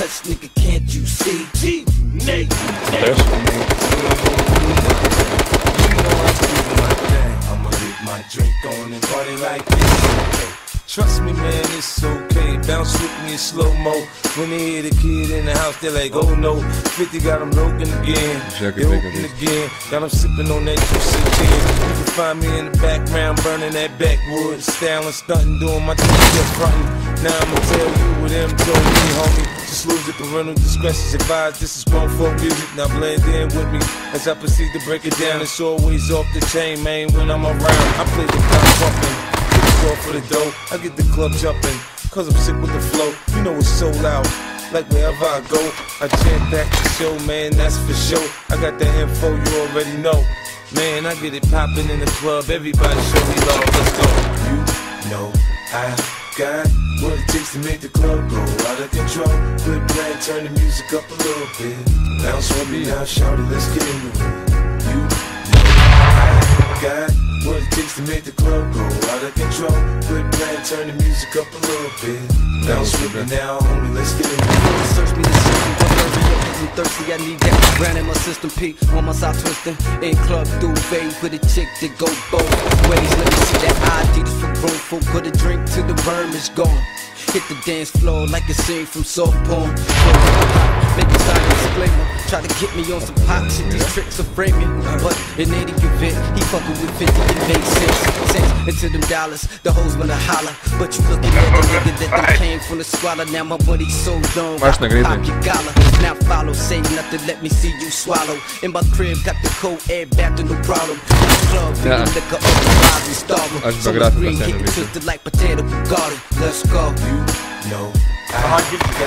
touch, nigga, can't you see? G-Nate. I'ma get my drink on and party like this. Trust me, man, it's okay. Bounce with me in slow-mo. When they hear the kid in the house, they're like, oh no. 50 got them broken again. They open again. Got them sipping on that juice again. You can find me in the background, burning that backwood. Styling, stunting, doing my thing, just frontin'. Now I'ma tell you what them told me, homie. Just lose it, parental discretion's advised. This is grown folk music, now blend in with me. As I proceed to break it down, it's always off the chain, man. When I'm around, I play the block pumping. For the dough, I get the club jumping, cause I'm sick with the flow. You know it's so loud, like wherever I go, I jam back the show, man, that's for sure. I got the info, you already know. Man, I get it popping in the club, everybody show me love, let's go. You know I got what it takes to make the club go out of control. Quit playing, turn the music up a little bit. Bounce with me now, shout it, let's get into it. You know I got what it takes to make the club go out of control. Quit playing, turn the music up a little bit. Bounce with me now, homie, let's get it. Search me the system, I'm thirsty, I need that brand in my system. P on my side twisting, in club duvet with a chick that go both ways. Let me see that ID, this for grown folk. Put a drink till the worm is gone. Hit the dance floor like a scene from soft porn. Make a sign disclaimer. Try to get me on some pop shit, these tricks are framing. But in any event, he fucking with 50, it makes sense. Into them dollars, the hoes wanna holler. But you looking at a nigga that done came from the squalor. Now my money's so long, I can pop your collar. Now follow, say nothing, let me see you swallow. In my crib, got the cold air back to no problem. Club, liquor, otherwise we starve. So the green getting twisted like potato garden. Let's go. You know I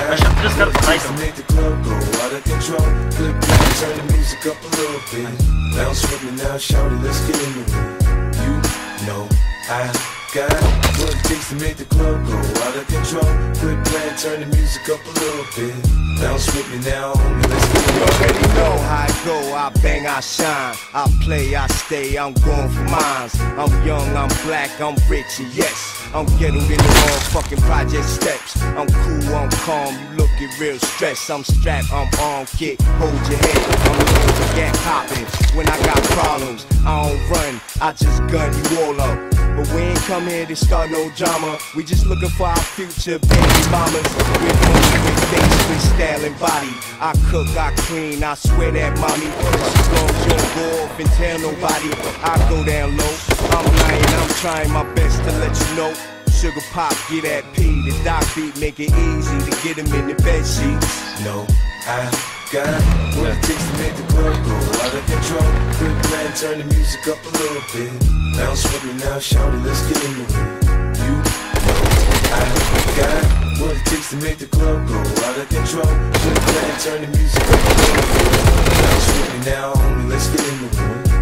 got to make the club go out of control. Good plan, turn the music up a little bit. Bounce with me now, shout it, let's get into it. You know I got what it takes to make the club go out of control. Good plan, turn the music up a little bit. Bounce with me now, homie, let's get it. You already know how I go, I bang, I shine. I play, I stay, I'm going for mines. I'm young, I'm black, I'm rich, and yes, I'm getting in the wrong fucking project steps. I'm cool, I'm calm, you looking real stressed. I'm strapped, I'm on kick, hold your head. I'm looking to get popping. When I got problems, I don't run, I just gun you all up. But we ain't come here to start no drama. We just looking for our future baby mamas. With money, with things, with style and body. I cook, I clean, I swear that mommy. Just as long as you don't go off and tell nobody, I go down low. I'm lying, I'm trying my best to let you know. Sugar pop, get that P. The doc beat, make it easy to get him in the bed sheets. No, I got what it takes to make the club go out of control. Good plan, turn the music up a little bit. Bounce with me now, shout it, let's get into it. You know I got what it takes to make the club go out of control. Good plan, turn the music up a little bit. Bounce with me now, homie, let's get into it.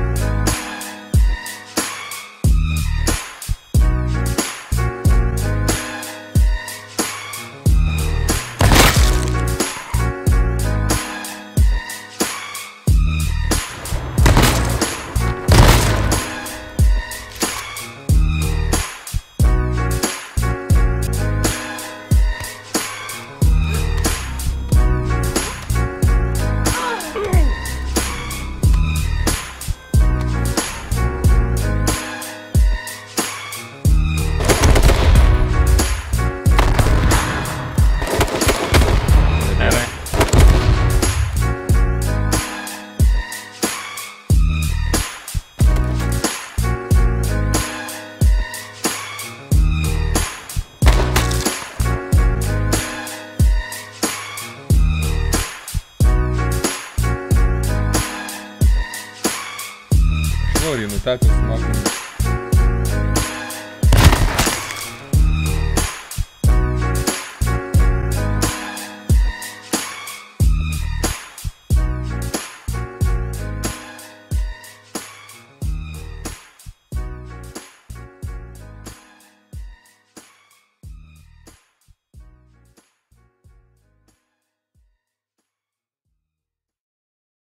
Rinutate să mă